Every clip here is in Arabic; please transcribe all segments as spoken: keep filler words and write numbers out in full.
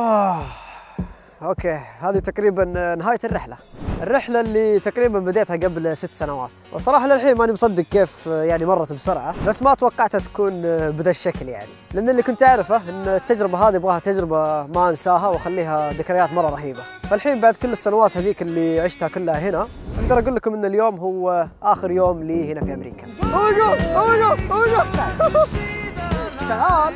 آه. اوكي، هذه تقريبا نهاية الرحلة. الرحلة اللي تقريبا بديتها قبل ست سنوات، وصراحة للحين ماني مصدق كيف يعني مرت بسرعة، بس ما توقعتها تكون بهذا الشكل يعني، لأن اللي كنت أعرفه إن التجربة هذه أبغاها تجربة ما أنساها وأخليها ذكريات مرة رهيبة. فالحين بعد كل السنوات هذيك اللي عشتها كلها هنا، أقدر أقول لكم إن اليوم هو آخر يوم لي هنا في أمريكا. أوقف أوقف أوقف تعال.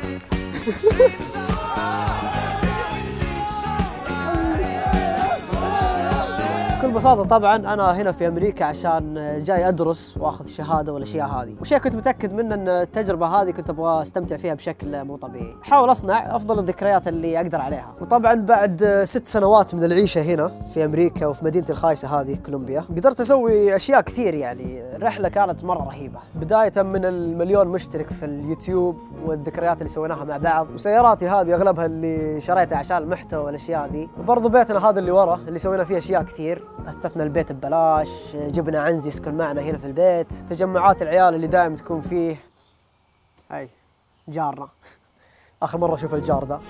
بكل بساطة طبعا أنا هنا في أمريكا عشان جاي أدرس وأخذ شهادة والأشياء هذه، وشيء كنت متأكد منه أن التجربة هذه كنت أبغى أستمتع فيها بشكل مو طبيعي، أحاول أصنع أفضل الذكريات اللي أقدر عليها. وطبعا بعد ست سنوات من العيشة هنا في أمريكا وفي مدينتي الخايسة هذه كولومبيا، قدرت أسوي أشياء كثير يعني. الرحلة كانت مرة رهيبة، بداية من المليون مشترك في اليوتيوب والذكريات اللي سويناها مع بعض، وسياراتي هذه أغلبها اللي شريتها عشان المحتوى والأشياء ذي، وبرضه بيتنا هذا اللي ورا اللي سوينا فيه أشياء كثير. أثثنا البيت ببلاش، جبنا عنزي يسكن معنا هنا في البيت، تجمعات العيال اللي دائما تكون فيه. هاي جارنا، آخر مرة أشوف الجار ذا.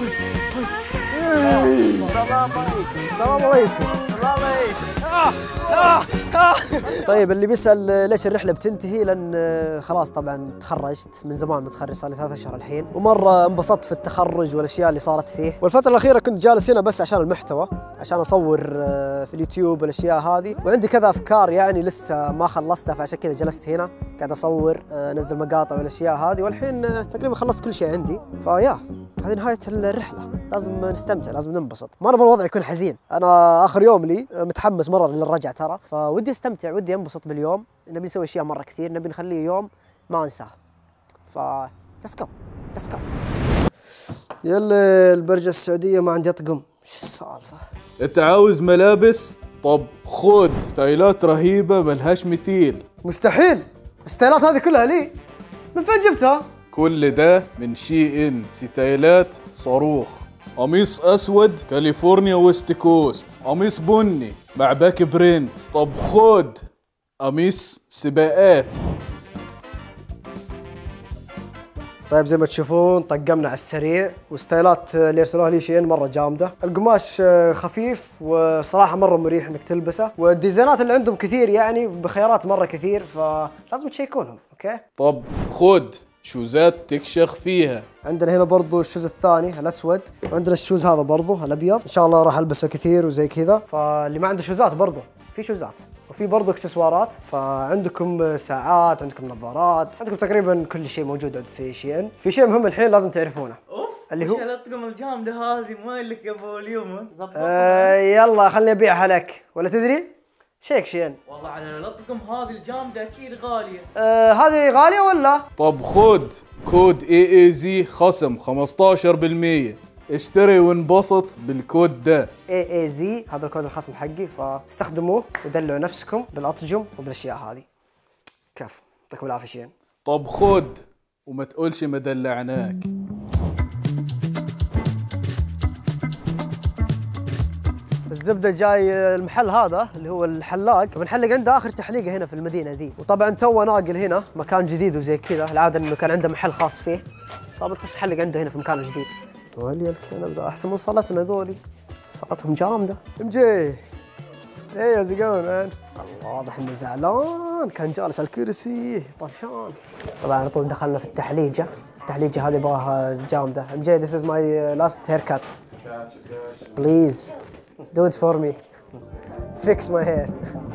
السلام عليكم. السلام عليكم. السلام عليكم. طيب اللي بيسأل ليش الرحلة بتنتهي، لأن خلاص طبعا تخرجت من زمان، متخرج صار لي ثلاثة أشهر الحين، ومرة انبسطت في التخرج والأشياء اللي صارت فيه. والفترة الأخيرة كنت جالس هنا بس عشان المحتوى، عشان أصور في اليوتيوب والأشياء هذه، وعندي كذا أفكار يعني لسه ما خلصتها، فعشان كذا جلست هنا قاعد أصور، أنزل مقاطع والأشياء هذه، والحين تقريبا خلصت كل شيء عندي. فيا هذه نهاية الرحلة، لازم نستمتع، لازم ننبسط، ما نبغى الوضع يكون حزين. أنا آخر يوم لي، متحمس مرة للرجعة ترى، فودي استمتع، ودي انبسط باليوم. نبي نسوي اشياء مره كثير، نبي نخليه يوم ما انساه. ف ليتس جو ليتس جو. يلا البرجة السعودية ما عندي اطقم، ايش السالفة؟ انت عاوز ملابس؟ طب خذ ستايلات رهيبة ملهاش مثيل. مستحيل، الستايلات هذه كلها لي، من فين جبتها؟ كل ده من شي ان، ستايلات صاروخ. قميص اسود كاليفورنيا ويست كوست، قميص بني مع باك برينت. طب خد قميص سباقات. طيب زي ما تشوفون طقمنا على السريع، وستايلات اللي ارسلوها لي شيء مره جامده. القماش خفيف وصراحه مره مريح انك تلبسه، والديزاينات اللي عندهم كثير يعني، بخيارات مره كثير، فلازم تشيكونهم. اوكي طب خد شوزات تكشخ فيها. عندنا هنا برضو الشوز الثاني الاسود، وعندنا الشوز هذا برضو الابيض، ان شاء الله راح البسه كثير وزي كذا. فاللي ما عنده شوزات برضو في شوزات، وفي برضو اكسسوارات، فعندكم ساعات، عندكم نظارات، عندكم تقريبا كل شيء موجود في شيء. في شيء مهم الحين لازم تعرفونه. اوف اللي هو ايش هالاطقم الجامده هذه، ما لك يا ابو اليوم ظبطها. آه يلا خلني ابيعها لك، ولا تدري؟ شيك شين. والله على الاطقم هذه الجامده اكيد غاليه. آه هذه غاليه ولا؟ طب خد كود اي اي زي خصم خمسطعش بالمية، اشتري وانبسط بالكود ده. اي اي زي هذا الكود الخصم حقي، فاستخدموه ودلعوا نفسكم بالاطقم وبالاشياء هذه. كيف؟ يعطيكم العافيه شين. طب خد وما تقولش ما دلعناك. الزبدة جاي المحل هذا اللي هو الحلاق، بنحلق عنده آخر تحليقة هنا في المدينة ذي، وطبعا تو ناقل هنا مكان جديد وزي كذا، العادة إنه كان عنده محل خاص فيه، فبنخش نحلق عنده هنا في مكان جديد. ولي الكلام ده أحسن من صلاتنا ذولي، صلاتهم جامدة. ام جي ايه يا زقون مان، واضح إنه زعلان، كان جالس على الكرسي طفشان. طبعا على طول دخلنا في التحليجة، التحليجة هذه يبغاها جامدة. ام جي this is my last haircut. Please do it for me. Fix my hair.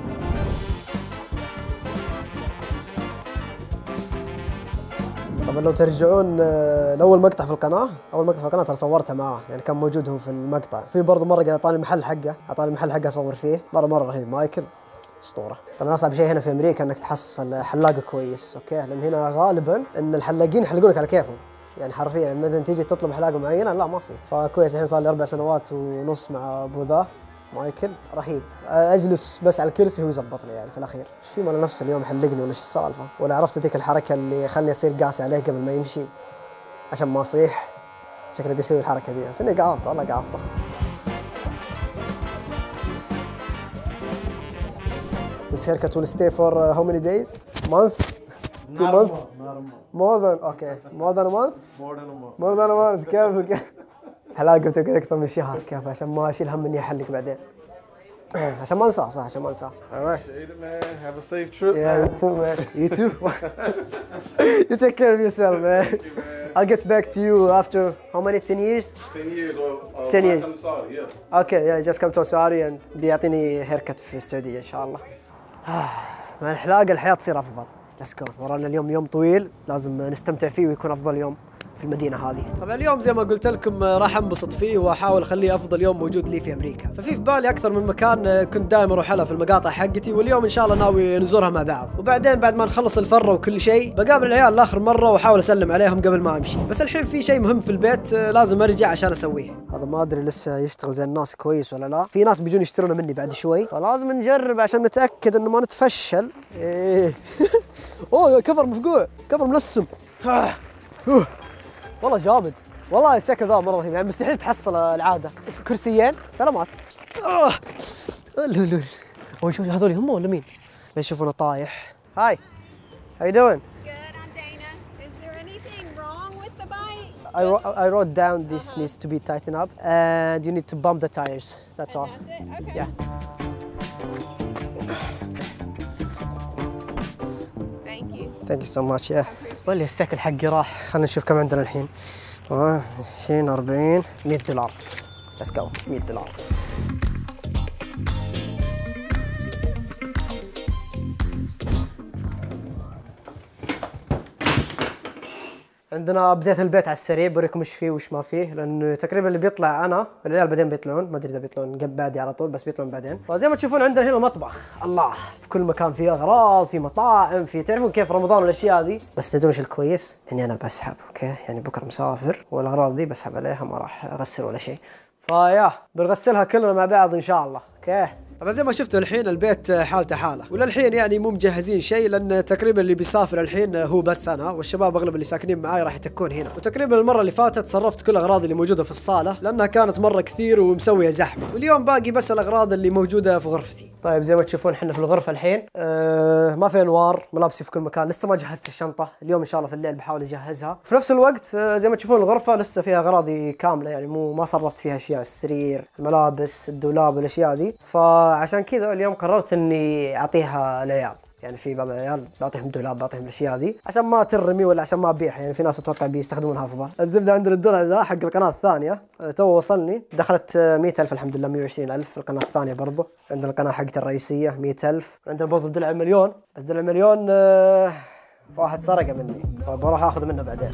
طبعا لو ترجعون لاول مقطع في القناه، اول مقطع في القناه ترى صورته معاه، يعني كان موجود هو في المقطع. في برضه مره قاعد اعطاني المحل حقه، اعطاني المحل حقه اصور فيه، مره مره رهيب مايكل اسطوره. طبعا اصعب شيء هنا في امريكا انك تحصل حلاق كويس، اوكي، لان هنا غالبا ان الحلاقين يحلقونك على كيفهم، يعني حرفيا مثلا تيجي تطلب حلاقه معينه لا ما في. فكويس الحين صار لي اربع سنوات ونص مع ابو ذا مايكل رهيب، اجلس بس على الكرسي هو يزبط لي يعني في الاخير. ايش في مال نفسه اليوم يحلقني ولا ايش السالفه؟ ولا عرفت ذيك الحركه اللي خلني اصير قاسي عليه قبل ما يمشي عشان ما اصيح، شكله بيسوي الحركه دي، بس اني قافطه والله قافطه. This haircut will stay for uh, how many days? Month? Two Not months? a month, not a month. More than okay. More than a month? More than a month. More than a month. كيف كيف؟ حلاقة بتقعد أكثر من شهر كيف عشان ما أشيل هم إني أحلق بعدين. عشان ما انساه صح عشان ما انساه. Have a safe trip. Yeah, you too, man. You too. You take care of yourself, man. I'll get back to you after how many? ten years? ten years or ten years. yeah. Okay, yeah, just come to Saudi and بيعطيني haircut في السعودية إن شاء الله. مع الحلاقة الحياة تصير أفضل. Let's go. ورانا اليوم يوم طويل لازم نستمتع فيه ويكون أفضل يوم في المدينة هذه. طبعا اليوم زي ما قلت لكم راح انبسط فيه واحاول اخليه افضل يوم موجود لي في امريكا، ففي في بالي اكثر من مكان كنت دائما اروح لها في المقاطع حقتي، واليوم ان شاء الله ناوي نزورها مع بعض، وبعدين بعد ما نخلص الفرة وكل شيء بقابل العيال لاخر مرة واحاول اسلم عليهم قبل ما امشي، بس الحين في شيء مهم في البيت لازم ارجع عشان اسويه. هذا ما ادري لسه يشتغل زي الناس كويس ولا لا، في ناس بيجون يشترونه مني بعد شوي، فلازم نجرب عشان نتاكد انه ما نتفشل. ايه اوه كفر مفقوع، كفر ملسم. والله جامد، والله الشكل ذا مره رهيب، يعني مستحيل تحصل العاده. كرسيين سلامات. اه لا لا شوف هذول هم ولا مين؟ لا يشوفونه طايح. هاي how you doing? Good, I'm Dana. Is there anything wrong with the bike? I, wrote, I wrote down this uh-huh. needs to be tightened up and you need to bump the tires. That's and all. That's it? Okay. Yeah. Thank you. Thank you so much. Yeah. والله السكل حقي راح، خلينا نشوف كم عندنا الحين. عشرين أربعين مية دولار. Let's go. مية دولار. عندنا بديت البيت على السريع بوريكم ايش فيه وايش ما فيه، لانه تقريبا اللي بيطلع انا العيال بعدين بيطلعون، ما ادري اذا بيطلعون قبل بعدي على طول بس بيطلعون بعدين. فزي ما تشوفون عندنا هنا المطبخ، الله في كل مكان، في اغراض، في مطاعم، في تعرفون كيف رمضان والاشياء هذه، بس تدرون ايش الكويس؟ اني انا بسحب، اوكي؟ يعني بكره مسافر والاغراض دي بسحب عليها، ما راح اغسل ولا شيء. فيا بنغسلها كلنا مع بعض ان شاء الله، اوكي؟ طبعا زي ما شفتوا الحين البيت حالته حاله، وللحين يعني مو مجهزين شيء، لان تقريبا اللي بيسافر الحين هو بس انا، والشباب اغلب اللي ساكنين معاي راح يتكون هنا، وتقريبا المره اللي فاتت صرفت كل الاغراض اللي موجوده في الصاله لانها كانت مره كثير ومسويه زحمه، واليوم باقي بس الاغراض اللي موجوده في غرفتي. طيب زي ما تشوفون احنا في الغرفه الحين، أه ما في انوار، ملابسي في كل مكان، لسه ما جهزت الشنطه، اليوم ان شاء الله في الليل بحاول اجهزها. في نفس الوقت أه زي ما تشوفون الغرفه لسه فيها اغراضي كامله، يعني مو ما صرفت فيها اشياء، السرير، الملابس، الدولاب والاشياء دي، فعشان كذا اليوم قررت اني اعطيها العيال، يعني في بعض العيال بعطيهم دولاب، بعطيهم الاشياء ذي عشان ما ترمي ولا عشان ما ابيعها، يعني في ناس اتوقع بيستخدمونها افضل. الزبده عندنا الدرع ذا حق القناه الثانيه تو وصلني، دخلت مية ألف الحمد لله، مية وعشرين ألف في القناه الثانيه برضو. عندنا القناه حقتي الرئيسيه مية ألف، عندنا برضو درع المليون، بس درع المليون آه واحد سرقه مني فبروح اخذ منه بعدين.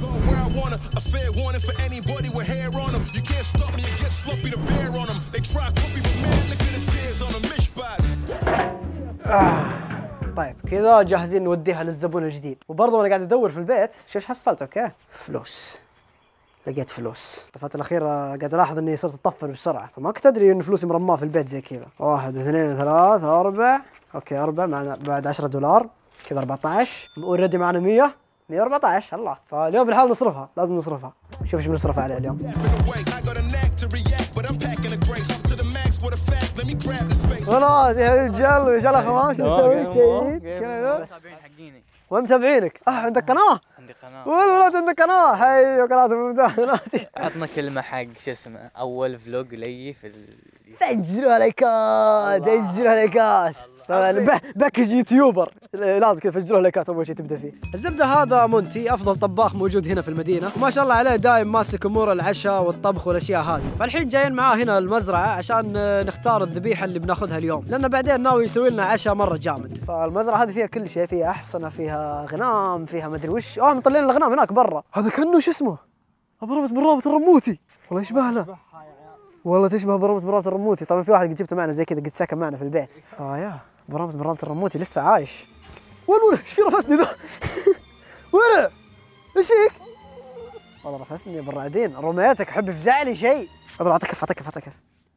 آه. طيب كذا جاهزين نوديها للزبون الجديد، وبرضه انا قاعد ادور في البيت، شوف ايش حصلت. اوكي فلوس، لقيت فلوس. الفترة الأخيرة قاعد ألاحظ إني صرت أطفر بسرعة، فما كنت أدري إن فلوسي مرماة في البيت زي كذا. واحد اثنين ثلاث أربع، أوكي أربع معنا بعد عشرة دولار، كذا أربعة عشر، أوريدي معنا مية، مية وأربعة عشر. الله، فاليوم بالحال نصرفها، لازم نصرفها. شوف إيش بنصرف عليه اليوم. خلاص يا رجال، إن شاء الله خلاص شو نسوي؟ جيد كذا. وين متابعينك؟ اه عندك قناة؟ عندي قناة. والولاد عندك قناة، حي قناة ممتازة. عطنا كلمة حق شو اسمه أول فلوج لي في ال... سجلوا لايكات، سجلوا لايكات. باكج يوتيوبر لازم كذا تفجروا لايكات اول شيء تبدا فيه. الزبده هذا مونتي افضل طباخ موجود هنا في المدينه، وما شاء الله عليه دايم ماسك امور العشاء والطبخ والاشياء هذه، فالحين جايين معاه هنا المزرعه عشان نختار الذبيحه اللي بناخذها اليوم، لان بعدين ناوي يسوي لنا عشاء مره جامد. فالمزرعه هذه فيها كل شيء، فيها احصنه، فيها غنام، فيها مدري وش، اه مطلعين الغنام هناك برا. هذا كانه شو اسمه؟ برامة من رابط الرموتي، والله يشبه له، والله تشبه برامة من رابط الرموتي. طبعا في واحد قد جبته معنا زي كذا، قد سكن معنا في البيت. اه يا برامة برامة الرموتي لسه عايش. وين وين ايش في رفسني ذا؟ ورع ايش فيك؟ والله رفسني بالرعدين، رميتك احب يفزع لي شيء. اضرب اعطيك كف، اعطيك كف، اعطيك كف.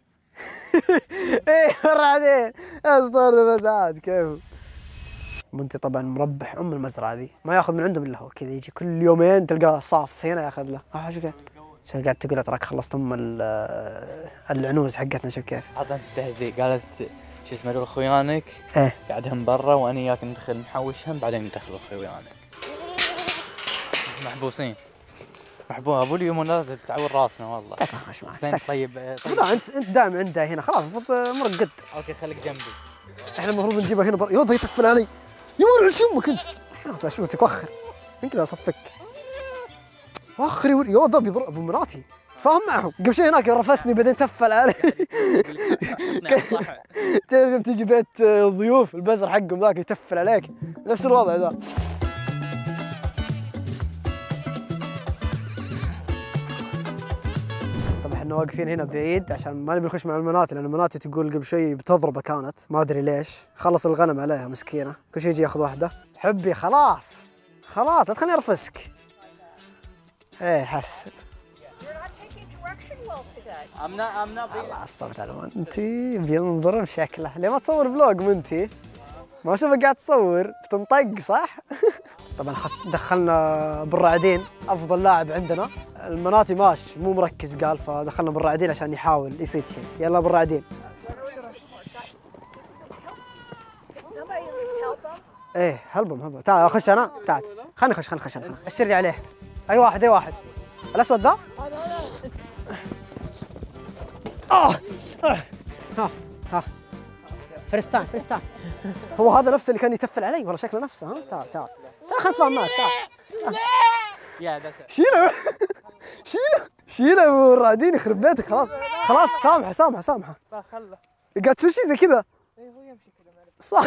ايه بالرعدين اسطر بس عاد كيف. منتي طبعا مربح ام المزرعه ذي، ما ياخذ من عندهم الا هو، كذا يجي كل يومين تلقاه صاف هنا ياخذ له. اه شو قاعد؟ شو قاعد تقول تراك خلصت ام العنوز حقتنا، شوف كيف. عطنا تهزيء، قالت شو اسمه دول اخوانك ايه قاعدهم برا وانا وياك ندخل نحوشهم بعدين ندخل اخوانك محبوسين. محبوب ابو اليوم لا تعور راسنا والله. تك خش معك. طيب طيب لا انت انت دائما عنده هنا خلاص المفروض مرقد. اوكي خليك جنبي. احنا المفروض نجيبه هنا بر... يوضا يتفل علي. يا ولد شو امك انت؟ بشوتك وخر. يمكن اصفك. وخر يوضا بيضرب ابو مراتي. تفاهم معهم قبل شوي هناك رفسني بعدين تفل علي. تعرف تجي بيت ضيوف البزر حقهم ذاك يتفل عليك نفس الوضع ذا. طبعا احنا واقفين هنا بعيد عشان ما نبي نخش مع المناتي لان المناتي تقول قبل شوي بتضربه كانت ما ادري ليش. خلص الغنم عليها مسكينه كل شيء يجي ياخذ واحده. حبي خلاص خلاص لا تخليني ارفسك. ايه حسب. I'm not I'm not الله عصبت على منتي بينظر بشكله. ليه ما تصور فلوج منتي؟ ما اشوفك قاعد تصور بتنطق صح؟ طبعا حس دخلنا بالرعدين افضل لاعب عندنا. المناتي ماش مو مركز قال فدخلنا بالرعدين عشان يحاول يصيد شيء. يلا بالرعدين. ايه هلبم هلبم تعال اخش انا تعال خلني اخش خلني اخش انا اشر لي عليه. اي واحد اي واحد الاسود ذا. آه. آه. ها ها فرستان فرستان هو هذا نفسه اللي كان يتفل علي والله شكله نفسه. ها تعال تعال تعال خلنا نتفاهم معك تعال تعال شيله شيله شيله والرعدين يخرب بيتك خلاص خلاص سامحه سامحه سامحه. لا خله قاعد تسوي شيء زي كذا. اي هو يمشي كذا صح.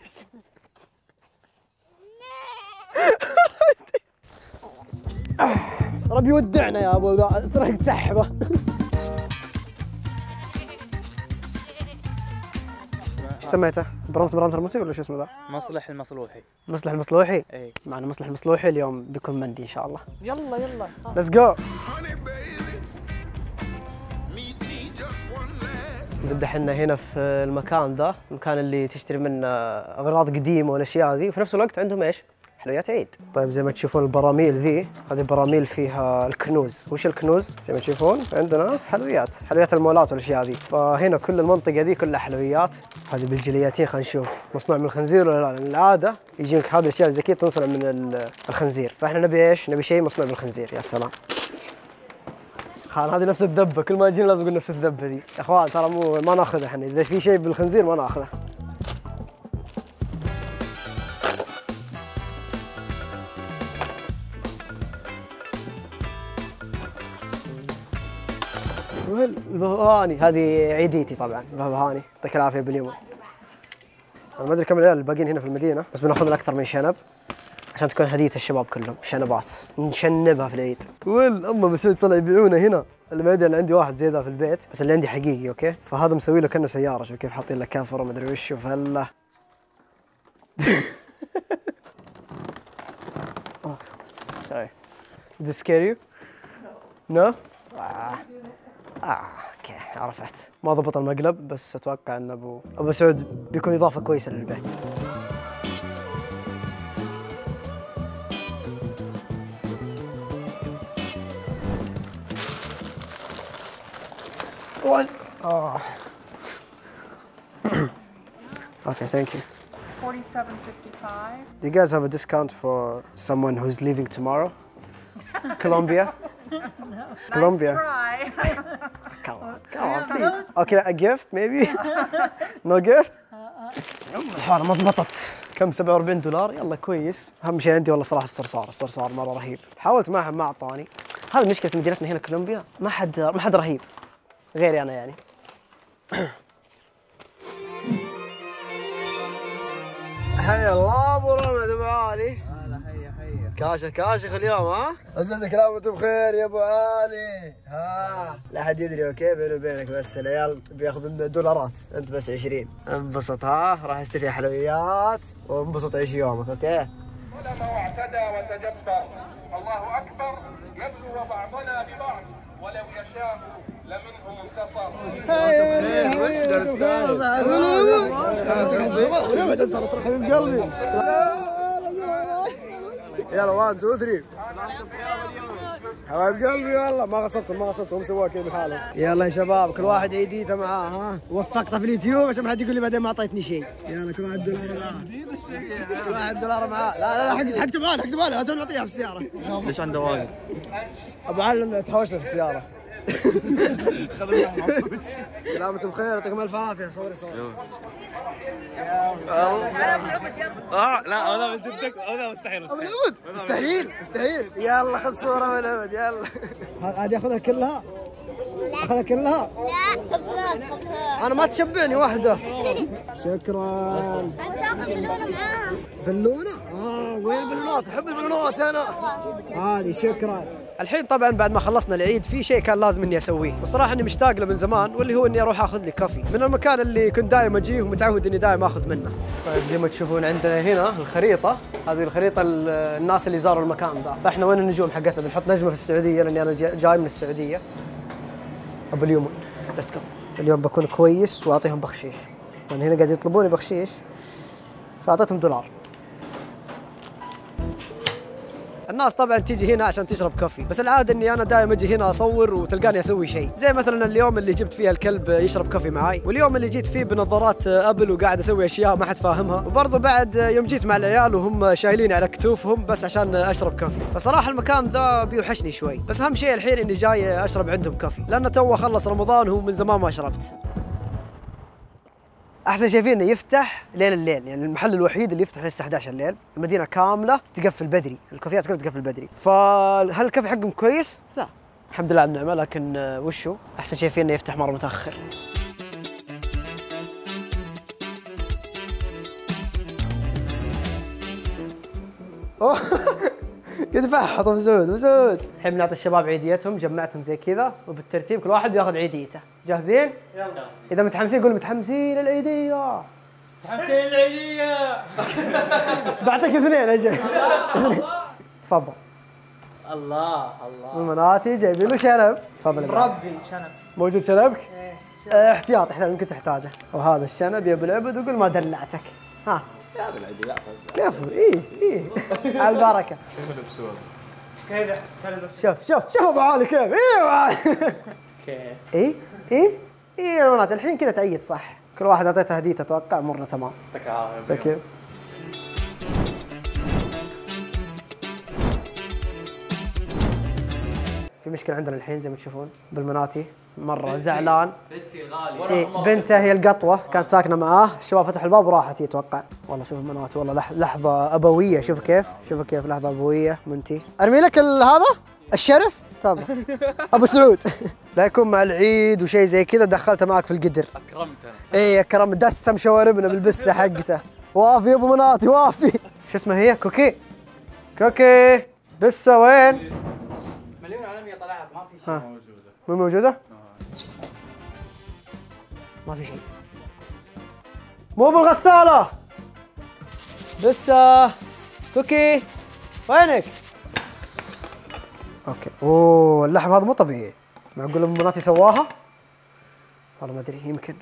ربي يودعنا يا ابو تروح تسحبه. ايش سميته؟ برنت برنت الموسي ولا شو اسمه ذا؟ مصلح المصلوحي. مصلح المصلوحي؟ اي معنا مصلح المصلوحي اليوم بيكون مندي ان شاء الله. يلا يلا ليتس جو. زبده احنا هنا في المكان ذا، المكان اللي تشتري منه اغراض قديمه والاشياء ذي، وفي نفس الوقت عندهم ايش؟ حلويات عيد. طيب زي ما تشوفون البراميل ذي، هذه براميل فيها الكنوز. وش الكنوز؟ زي ما تشوفون عندنا حلويات، حلويات المولات والاشياء ذي. فهنا كل المنطقه ذي كلها حلويات. هذه بالجلياتين خلينا نشوف مصنوع من الخنزير ولا لا، لان العاده يجيك هذه الاشياء زي كذا تنصنع من الخنزير، فاحنا نبي ايش؟ نبي شيء مصنوع من الخنزير. يا سلام. خان هذه نفس الذبه، كل ما يجينا لازم نقول نفس الذبه ذي. يا اخوان ترى مو ما ناخذها احنا، اذا في شيء بالخنزير ما ناخذه. البهبهاني هذه عيديتي طبعا، البهبهاني يعطيك العافيه باليوم. انا ما ادري كم العيال الباقيين هنا في المدينه، بس بناخذ لنا اكثر من شنب عشان تكون هديه الشباب كلهم، شنبات نشنبها في العيد. ويل اما مسوي طلع يبيعونه هنا. اللي ما يدري انا عندي واحد زي ذا في البيت، بس اللي عندي حقيقي اوكي، فهذا مسوي له كانه سياره، شوف كيف حاطين له كفر وما ادري وش وفله. Sorry. Did it scare you? No? آه. آه. اوكي عرفت. ما ضبط المقلب، بس اتوقع ان ابو ابو سعود بيكون اضافه كويسه للبيت. Oh. Okay, thank you. forty-seven fifty-five. You guys have a discount for someone who's leaving tomorrow? Colombia? No. Colombia. Nice try. Come on, come on, please. Okay, a gift maybe? No gift? الحالة ما ضبطت. كم سبعة وأربعين دولار؟ يلا كويس. أهم شيء عندي والله صراحة الصرصار، الصرصار مرة رهيب. حاولت معهم ما أعطاني. هذه مشكلة مدينتنا هنا كولومبيا، ما حد ما حد رهيب. غيري أنا يعني. حيا الله ابو رمد ابو علي. هلا حيا حيا. كاشخ كاشخ اليوم ها؟ اسعدك لا وانت بخير يا ابو علي. ها لا حد يدري اوكي بيني وبينك، بس العيال بياخذون دولارات، انت بس عشرين. انبسط ها، راح اشتري حلويات وانبسط عيش يومك اوكي؟ ظلم واعتدى وتجبر، الله اكبر يبلو بعضنا ببعض ولو يشاء لمنهم انتصر. يلا واحد اثنين ثلاثة. حبايب قلبي والله ما غصبتهم ما غصبتهم سووا كذا بحالهم. يلا يا شباب كل واحد عيديته معاه ها. وثقته في اليوتيوب عشان ما حد يقول لي بعدين ما اعطيتني شيء. يلا كل واحد دولار معاه. كل واحد دولار معاه. لا لا لا حق تبعال حق تبعال هذول نعطيها في السيارة. ليش عنده واجد؟ ابو علي تحوشنا في السيارة. سلامة بخير يعطيكم الف عافية. صوري صوري. اه لا هذا من جدك هذا مستحيل ابو العبد مستحيل مستحيل. يلا خذ صورة ابو العبد يلا. هذه اخذها كلها؟ اخذها كلها؟ لا خبرات خبرات. انا ما تشبعني واحدة. شكرا. تاخذ بالونه معاها. بالونة؟ اه وين البالونات؟ احب البالونات انا. هذه شكرا. الحين طبعا بعد ما خلصنا العيد في شيء كان لازم اني اسويه، والصراحه اني مشتاق له من زمان، واللي هو اني اروح اخذ لي كافي من المكان اللي كنت دائما اجيه ومتعود اني دائما اخذ منه. طيب زي ما تشوفون عندنا هنا الخريطه، هذه الخريطه الناس اللي زاروا المكان ذا، فاحنا وين النجوم حقتنا؟ بنحط نجمه في السعوديه لاني انا جاي من السعوديه. ابو اليمن ليتس جو. اليوم بكون كويس واعطيهم بخشيش، يعني هنا قاعد يطلبوني بخشيش فاعطيتهم دولار. الناس طبعا تيجي هنا عشان تشرب كوفي، بس العاده اني انا دائما اجي هنا اصور وتلقاني اسوي شيء، زي مثلا اليوم اللي جبت فيها الكلب يشرب كوفي معاي، واليوم اللي جيت فيه بنظارات ابل وقاعد اسوي اشياء ما حد فاهمها، وبرضه بعد يوم جيت مع العيال وهم شايلين على كتوفهم بس عشان اشرب كوفي، فصراحه المكان ذا بيوحشني شوي، بس اهم شيء الحين اني جاي اشرب عندهم كوفي، لان تو خلص رمضان ومن زمان ما شربت. احسن شيء فيه انه يفتح ليل الليل، يعني المحل الوحيد اللي يفتح للساعه احد عشر الليل، المدينه كامله تقفل بدري، الكافيات كلها تقفل بدري، فهل الكافي حقهم كويس؟ لا الحمد لله على النعمه، لكن وشو احسن شيء فيه انه يفتح مره متاخر. اوه قد فحط ابو سعود ابو سعود. الحين بنعطي الشباب عيديتهم، جمعتهم زي كذا وبالترتيب كل واحد بياخذ عيديته. جاهزين؟ يلا. اذا متحمسين قول متحمسين العيديه. متحمسين العيديه. بعطيك اثنين اجل. تفضل. الله الله. المناتي جايبين له شنب. تفضل. ربي شنب. موجود شنبك؟ ايه. اه احتياط احتياط يمكن تحتاجه. وهذا الشنب يا ابو العبد وقول ما دلعتك. ها. يا ابو العيد لا كيف؟ ايه ايه على البركه. كذا شوف شوف شوف ابو علي كيف؟ ايه ابو علي. كيف؟ ايه ايه ايه يا بنات الحين كذا تعيد صح، كل واحد اعطيته هديته اتوقع امورنا تمام. يعطيك العافيه. زي كذا. في مشكلة عندنا الحين زي ما تشوفون بالمناتي، مرة زعلان. بنتي الغالية. إيه بنته هي القطوة كانت ساكنة معاه، الشباب فتحوا الباب وراحت هي اتوقع. والله شوف المناتي والله لح لحظة أبوية، شوف كيف شوف كيف لحظة أبوية منتي. أرمي لك هذا الشرف تفضل. أبو سعود لا يكون مع العيد وشيء زي كذا دخلته معك في القدر. اكرمتنا. إيه أكرم دسم شواربنا بالبسة حقته. وافي يا أبو مناتي وافي. شو اسمها هي؟ كوكي كوكي بسة وين؟ مليون عالمية طلعت ما في شيء موجودة. مو موجودة؟ ما في شيء. مو بالغسالة. بسة كوكي وينك؟ اوكي. اوه اللحم هذا مو طبيعي، معقول ام مناتي سواها؟ والله ما ادري يمكن.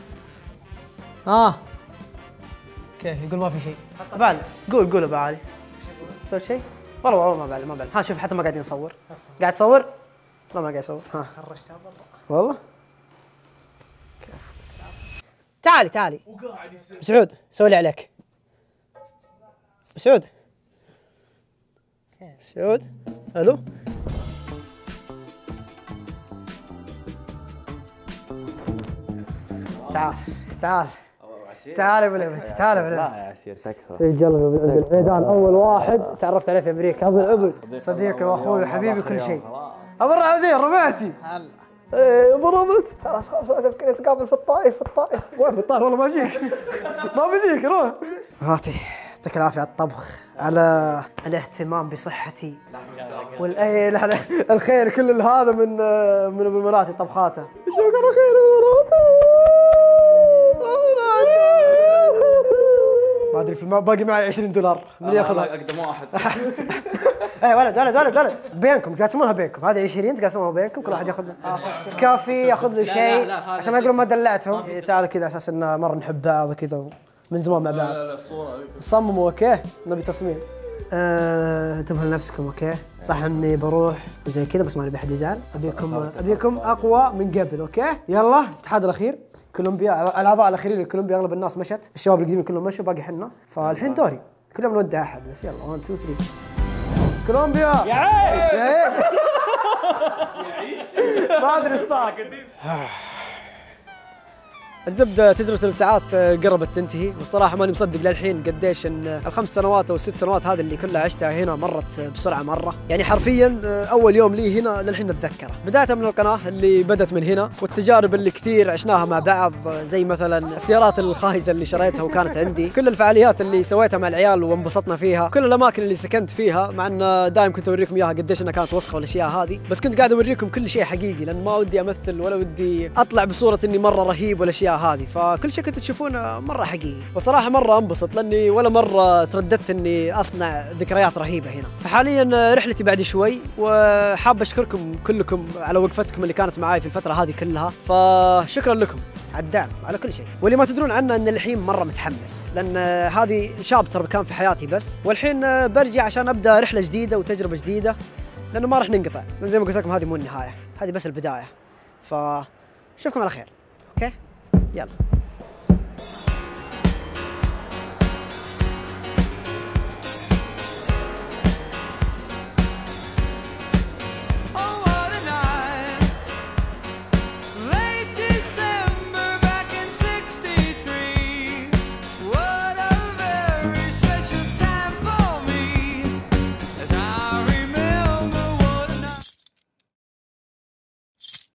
اه كيف يقول ما في شيء؟ بعد قول قول ابو علي. سويت شيء؟ والله والله ما بعلم ما بعلم. ها شوف حتى ما قاعدين نصور. قاعد تصور؟ لا ما قاعد يصور. ها خرجتها برا. والله؟ كيف؟ تعالي تعالي. سعود سوي لي عليك. سعود. سعود. الو. تعال تعال تعال يا ابو العبد تعال يا ابو العبد. لا يا عسير تكفى. رجال العيدان اول واحد تعرفت عليه في امريكا ابو العبد، صديقي واخوي وحبيبي كل شيء. ابو الرعدين رميتي. هلا. ايه ابو رمت. خلاص خلاص تفكر نتقابل في الطائف في الطائف. وين في الطائف والله ما اجيك. ما بجيك روح. مراتي يعطيك العافيه على الطبخ، على الاهتمام بصحتي. والايه الخير كل هذا من من ابو مراتي طبخاته. شكرا خير يا مراتي. ما ادري في باقي معي عشرين دولار من ياخذها؟ اقدم واحد. ايه ولد ولد ولد ولد بينكم تقسمونها بينكم، هذه عشرين تقسموها بينكم، كل واحد ياخذ كافي ياخذ له شيء عشان ما يقولون ما دلعتهم. إيه تعالوا كذا على اساس ان مره نحب بعض وكذا من زمان مع بعض. لا لا الصورة هذيك صمموا اوكي نبي تصميم. أه... انتبهوا لنفسكم اوكي؟ صح اني بروح وزي كذا بس ما نبي احد يزعل، ابيكم ابيكم اقوى من قبل اوكي؟ يلا الاتحاد الاخير كولومبيا، الاعضاء الاخيرين لكولومبيا اغلب الناس مشت، الشباب القديمين كلهم مشوا باقي حنا، فالحين دوري كل يوم نودع احد بس يلا واحد اثنين ثلاثة كولومبيا يا عيش يا عيش ما ادري ايش صار. الزبده تجربه الابتعاث قربت تنتهي، والصراحه ماني مصدق للحين قديش ان الخمس سنوات او الست سنوات هذه اللي كلها عشتها هنا مرت بسرعه مره، يعني حرفيا اول يوم لي هنا للحين اتذكره، بدايه من القناه اللي بدت من هنا والتجارب اللي كثير عشناها مع بعض، زي مثلا السيارات الخايسه اللي شريتها وكانت عندي، كل الفعاليات اللي سويتها مع العيال وانبسطنا فيها، كل الاماكن اللي سكنت فيها، مع ان دائما كنت اوريكم اياها قديش انها كانت وسخه والاشياء هذه، بس كنت قاعد اوريكم كل شيء حقيقي لان ما ودي امثل ولا ودي اطلع بصوره اني مره رهيب والاشياء هذه، فكل شيء كنتوا تشوفونه مره حقيقي، وصراحه مره انبسط لاني ولا مره ترددت اني اصنع ذكريات رهيبه هنا. فحاليا رحلتي بعد شوي، وحاب اشكركم كلكم على وقفتكم اللي كانت معاي في الفتره هذه كلها، فشكرا لكم على الدعم على كل شيء، واللي ما تدرون عنه ان الحين مره متحمس لان هذه شابتر كان في حياتي بس، والحين برجع عشان ابدا رحله جديده وتجربه جديده، لانه ما راح ننقطع، لان زي ما قلت لكم هذه مو النهايه، هذه بس البدايه، فشوفكم على خير اوكي يلا.